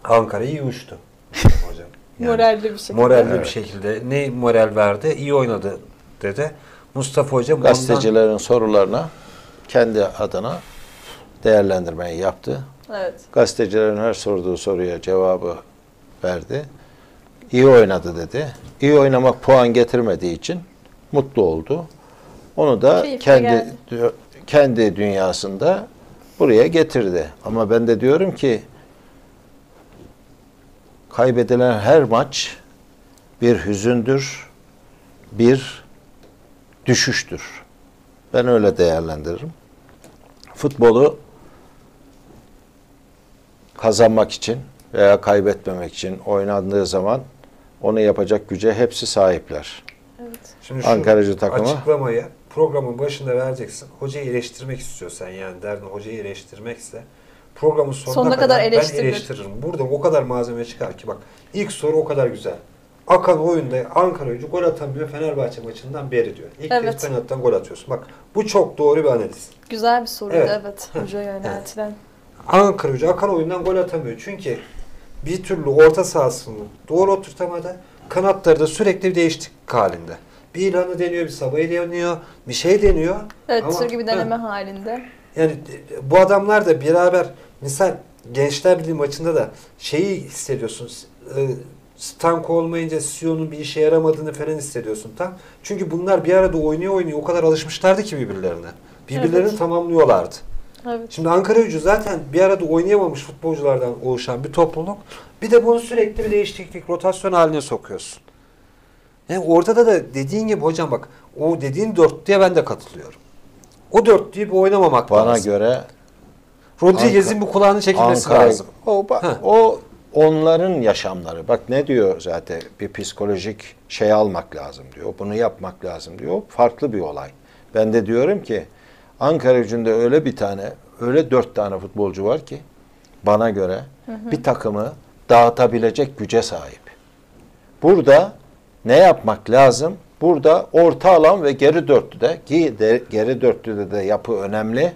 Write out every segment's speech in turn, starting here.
Ankara iyi uçtu hocam. Yani, moralli bir şekilde. Moralli bir şekilde. Ne moral verdi? İyi oynadı dedi. Mustafa Hoca gazetecilerin sorularına kendi adına değerlendirmeyi yaptı. Evet. Gazetecilerin her sorduğu soruya cevabı verdi. İyi oynadı dedi. İyi oynamak puan getirmediği için mutlu oldu. Onu da kendi dünyasında buraya getirdi. Ama ben de diyorum ki kaybedilen her maç bir hüzündür, bir düşüştür. Ben öyle değerlendiririm. Futbolu kazanmak için veya kaybetmemek için oynandığı zaman onu yapacak güce hepsi sahipler. Evet. Şimdi Ankaracı takımı açıklamayı programın başında vereceksin. Hocayı eleştirmek istiyorsan, yani derdin hocayı eleştirmekse programın sonuna kadar ben eleştiririm. Burada o kadar malzeme çıkar ki bak, ilk soru o kadar güzel. Akan oyunda Ankara'yı gol atamıyor Fenerbahçe maçından beri diyor. İlk kez penaltıdan gol atıyorsun. Bak bu çok doğru bir analiz. Güzel bir soruydu evet. Hocaya yöneltilen. Ankara Gücü akan oyundan gol atamıyor. Çünkü bir türlü orta sahasını doğru oturtamadı. Kanatları da sürekli bir değişiklik halinde. Bir İlhan'ı deniyor, bir Sabah'ı deniyor, bir şey deniyor. Evet, sürekli bir deneme halinde. Yani bu adamlar da beraber, misal Gençler Birliği maçında da şeyi hissediyorsun. Stanko olmayınca Sion'un bir işe yaramadığını falan hissediyorsun tam. Çünkü bunlar bir arada oynuyor o kadar alışmışlardı ki birbirlerine. Birbirlerini tamamlıyorlardı. Evet. Şimdi Ankara Gücü zaten bir arada oynayamamış futbolculardan oluşan bir topluluk. Bir de bunu sürekli bir değişiklik, rotasyon haline sokuyorsun. Yani ortada da dediğin gibi hocam bak, o dediğin dörtlüye ben de katılıyorum. O dörtlüyü bir oynamamak lazım. bana göre Rodriguez'in bu kulağını çekilmesi lazım. O onların yaşamları. Bak ne diyor zaten, bir psikolojik şey almak lazım diyor. Bunu yapmak lazım diyor. Farklı bir olay. Ben de diyorum ki Ankara Gücü'nde öyle 4 tane futbolcu var ki bana göre bir takımı dağıtabilecek güce sahip. Burada ne yapmak lazım? Burada orta alan ve geri dörtlüde, ki geri dörtlüde de yapı önemli.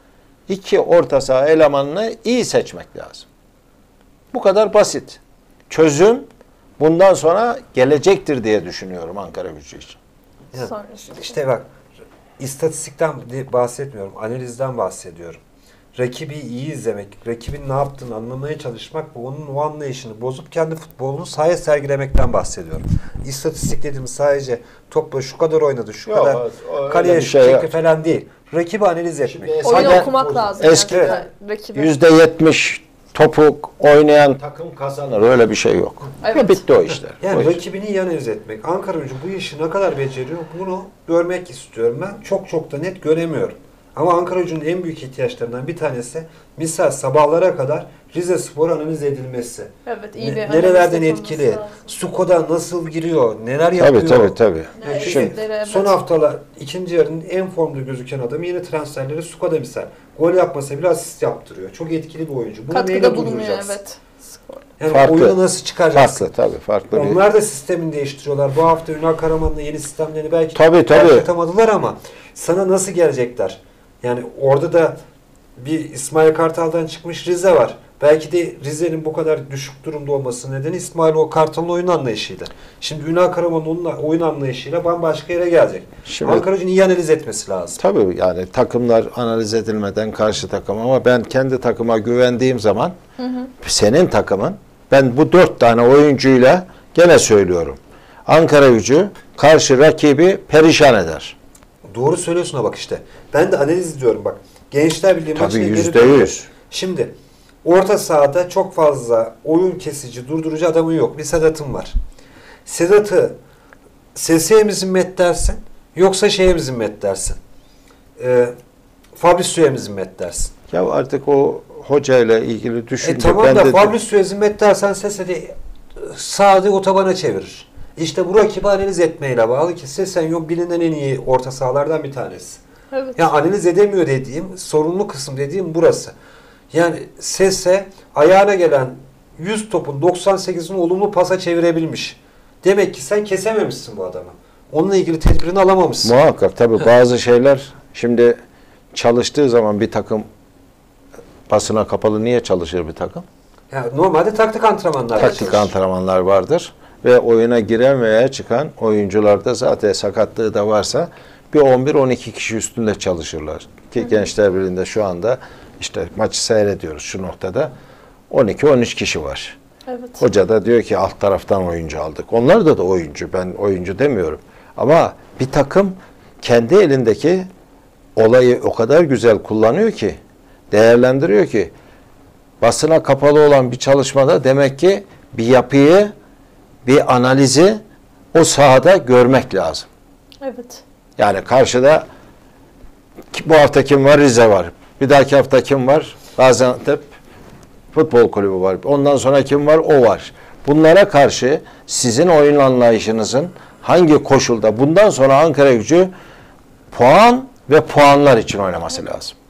2 orta saha elemanını iyi seçmek lazım. Bu kadar basit. Çözüm bundan sonra gelecektir diye düşünüyorum Ankara Gücü için. Yani, işte bak, istatistikten bahsetmiyorum, analizden bahsediyorum. Rakibi iyi izlemek, rakibin ne yaptığını anlamaya çalışmak ve onun o anlayışını bozup kendi futbolunu sahaya sergilemekten bahsediyorum. İstatistik dediğimiz sadece topla şu kadar oynadı, şu kadar kaleye çekti falan değil. Rakibi analiz etmek. Oyunu okumak lazım. Eski %70 topu oynayan takım kazanır. Öyle bir şey yok. Evet. Bitti o işler. Yani rakibini iyi analiz etmek. Ankara Gücü bu işi ne kadar beceriyor, bunu görmek istiyorum ben. Çok da net göremiyorum. Ama Ankara Gücü'nün en büyük ihtiyaçlarından bir tanesi, misal sabahlara kadar Rizespor analiz edilmesi. Evet, iyi bir nerelerden etkili, Suko'da nasıl giriyor, neler yapıyor. Tabii. Yani şimdi son haftalar ikinci yarının en formda gözüken adam, yeni transferleri Suko'da misal. Gol yapmasa bile asist yaptırıyor. Çok etkili bir oyuncu. Bunu katkıda bulunuyor evet. Yani farklı, oyunu nasıl çıkaracaksın? Farklı. Onlar da sistemini değiştiriyorlar. Bu hafta Ünal Karaman'la yeni sistemlerini belki tabii. ama sana nasıl gelecekler? Yani orada da bir İsmail Kartal'dan çıkmış Rize var. Belki de Rize'nin bu kadar düşük durumda olması nedeni İsmail Kartal'ın oyun anlayışıydı. Şimdi Ünal Karaman'ın oyun anlayışıyla bambaşka yere gelecek. Ankara Gücü'nün iyi analiz etmesi lazım. Tabii yani takımlar analiz edilmeden karşı takım, ama ben kendi takıma güvendiğim zaman senin takımın, ben bu 4 tane oyuncuyla gene söylüyorum, Ankara Gücü karşı rakibi perişan eder. Doğru söylüyorsun ha, bak işte. Ben de analiz ediyorum bak. Gençler Birliği maçına geri %100. Şimdi orta sahada çok fazla oyun kesici, durdurucu adamın yok. Bir Sedat'ın var. Sedat'ı Sesi'ye mi zimmet dersin? Yoksa şeye mi zimmet dersin? Fabrizio'ya mı zimmet dersin? Ya artık o hocayla ilgili düşünce... Tamam da Fabrizio'ya zimmet dersen Sesi'yi sağda otobana çevirir. İşte bu rakibi analiz etmeyle bağlı ki Sesenyo bilinen en iyi orta sahalardan bir tanesi. Evet. Yani analiz edemiyor dediğim, sorunlu kısım dediğim burası. Yani Sese ayağına gelen 100 topun 98'ini olumlu pasa çevirebilmiş. Demek ki sen kesememişsin bu adamı. Onunla ilgili tedbirini alamamışsın. Muhakkak tabii bazı şeyler, şimdi çalıştığı zaman bir takım basına kapalı niye çalışır bir takım? Yani normalde taktik antrenmanlar Taktik yapılır. antrenmanlar vardır. Ve oyuna giren veya çıkan oyuncularda zaten sakatlığı da varsa bir 11-12 kişi üstünde çalışırlar. Ki Gençler Birliği'nde şu anda işte maçı seyrediyoruz şu noktada 12-13 kişi var. Evet. Hoca da diyor ki alt taraftan oyuncu aldık. Onlar da oyuncu. Ben oyuncu demiyorum. Ama bir takım kendi elindeki olayı o kadar güzel kullanıyor ki, değerlendiriyor ki basına kapalı olan bir çalışmada demek ki bir yapıyı, bir analizi o sahada görmek lazım. Evet. Yani karşıda bu hafta kim var? Rize var. Bir dahaki hafta kim var? Gaziantep Futbol Kulübü var. Ondan sonra kim var? O var. Bunlara karşı sizin oyun anlayışınızın hangi koşulda bundan sonra Ankara Gücü puan ve puanlar için oynaması lazım.